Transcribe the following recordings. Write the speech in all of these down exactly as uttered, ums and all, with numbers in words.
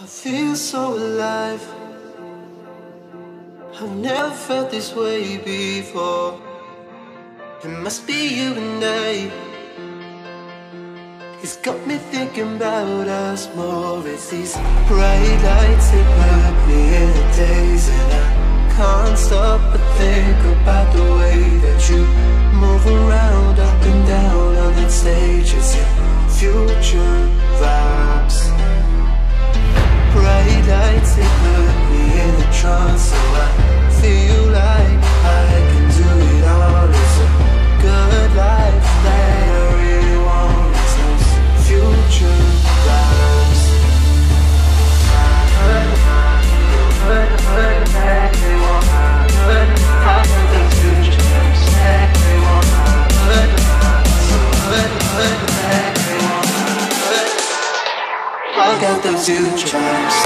I feel so alive. I've never felt this way before. It must be you and I. It's got me thinking about us more. It's these bright lights that put me in the daze, and I can't stop but think about the way that you move around, up and down on that stage. It's your future vibes. Bright lights that put me in a trance, so I feel like I can do it all. It's a good life that I really want. It's those future vibes. I got those future vibes.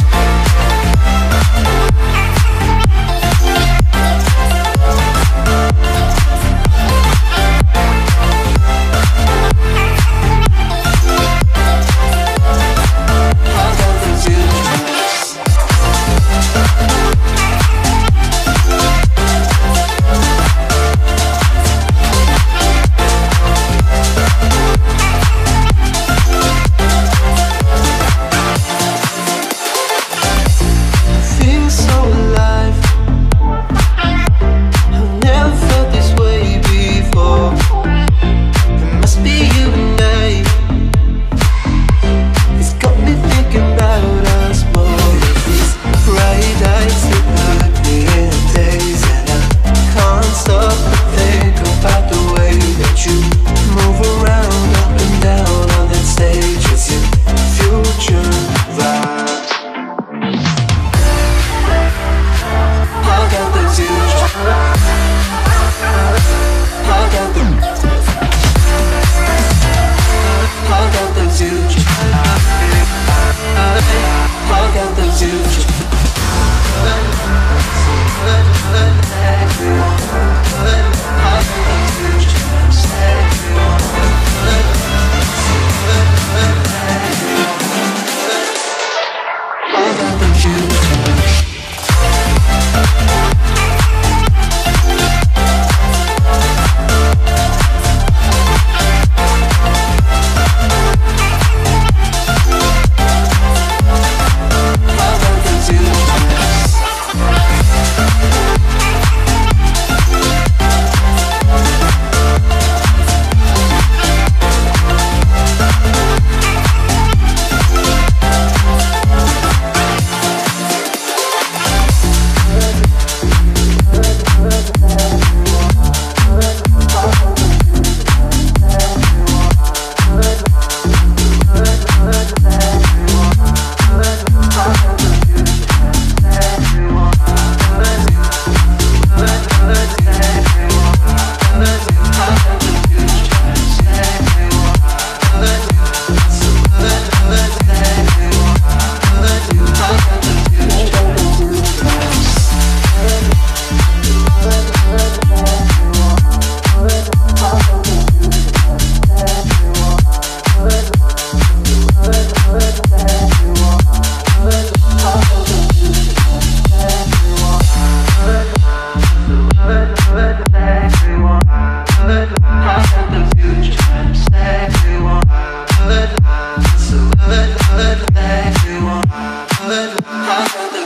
Let